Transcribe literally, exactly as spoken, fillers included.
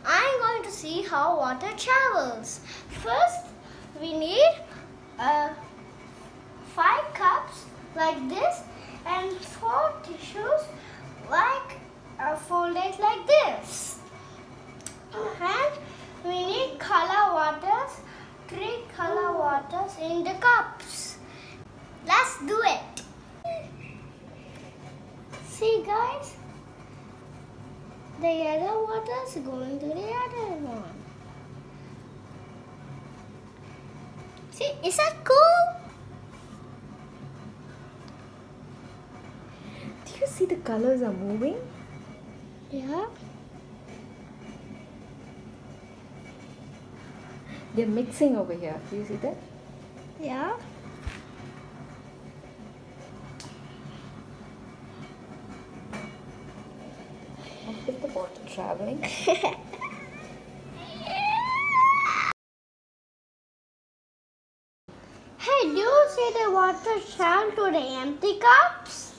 I'm going to see how water travels. First, we need uh, five cups like this and four tissues like uh, folded like this. And we need color waters, three color waters in the cups. Let's do it. See guys, the yellow water is going to the other one. See, is that cool? Do you see the colors are moving? Yeah. They're mixing over here. Do you see that? Yeah. How is the water traveling? Hey, do you see the water travel to the empty cups?